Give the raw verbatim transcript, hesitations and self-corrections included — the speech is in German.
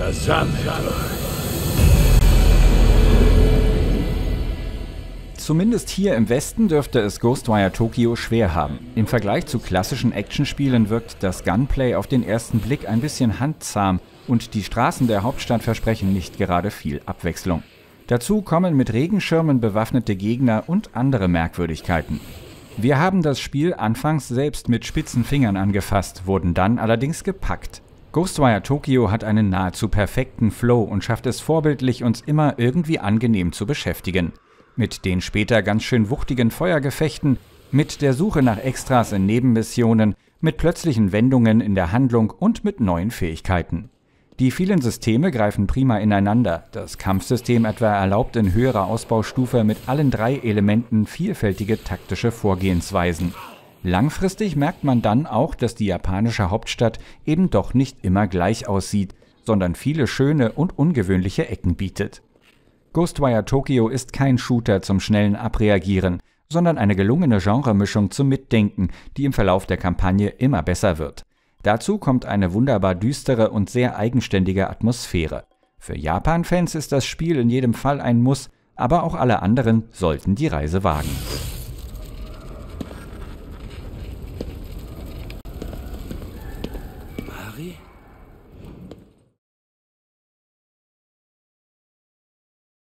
Versammelt euch! Zumindest hier im Westen dürfte es Ghostwire Tokyo schwer haben. Im Vergleich zu klassischen Actionspielen wirkt das Gunplay auf den ersten Blick ein bisschen handzahm und die Straßen der Hauptstadt versprechen nicht gerade viel Abwechslung. Dazu kommen mit Regenschirmen bewaffnete Gegner und andere Merkwürdigkeiten. Wir haben das Spiel anfangs selbst mit spitzen Fingern angefasst, wurden dann allerdings gepackt. Ghostwire Tokyo hat einen nahezu perfekten Flow und schafft es vorbildlich, uns immer irgendwie angenehm zu beschäftigen. Mit den später ganz schön wuchtigen Feuergefechten, mit der Suche nach Extras in Nebenmissionen, mit plötzlichen Wendungen in der Handlung und mit neuen Fähigkeiten. Die vielen Systeme greifen prima ineinander. Das Kampfsystem etwa erlaubt in höherer Ausbaustufe mit allen drei Elementen vielfältige taktische Vorgehensweisen. Langfristig merkt man dann auch, dass die japanische Hauptstadt eben doch nicht immer gleich aussieht, sondern viele schöne und ungewöhnliche Ecken bietet. Ghostwire Tokyo ist kein Shooter zum schnellen Abreagieren, sondern eine gelungene Genremischung zum Mitdenken, die im Verlauf der Kampagne immer besser wird. Dazu kommt eine wunderbar düstere und sehr eigenständige Atmosphäre. Für Japan-Fans ist das Spiel in jedem Fall ein Muss, aber auch alle anderen sollten die Reise wagen. Mari?